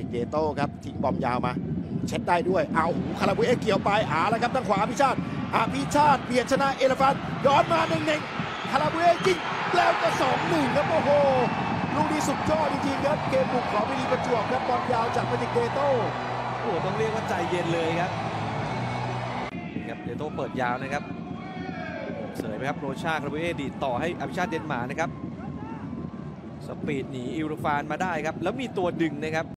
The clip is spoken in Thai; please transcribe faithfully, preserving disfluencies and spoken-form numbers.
เยโต้ครับทิ้งบอมยาวมาเช็ดได้ด้วยเอาหูคาราบุเอะเกี่ยวไปอาแล้วครับทางขวาพิชาติอาพิชาติเบียดชนะเอลฟันย้อนมาหนึ่งหนึ่งคาราบุเอะยิงแล้วก็สองหนึ่งครับโอ้โหลูกนี้สุดยอดจริงๆครับเกมบุกของวินีประจวบครับบอลยาวจากแมจิกเยโต้โอ้ต้องเรียกว่าใจเย็นเลยครับครับเยโต้เปิดยาวนะครับเสยไปครับโรชาคาราบุเอะดีดต่อให้อภิชาติเดนมาร์กนะครับสปีดหนีอิลฟานมาได้ครับแล้วมีตัวดึงนะครับ